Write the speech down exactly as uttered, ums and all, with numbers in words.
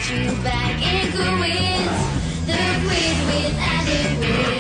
you back in Kerwhizz, the quiz with added wins.